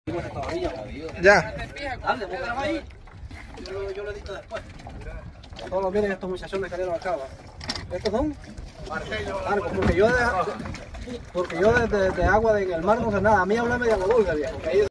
Ya. Dale, póngalo ahí. Yo lo edito después. Solo miren estos muchachos que salieron acá. Estos son barcos, porque yo de agua en el mar no sé nada. A mí háblame de agua dulce, viejo.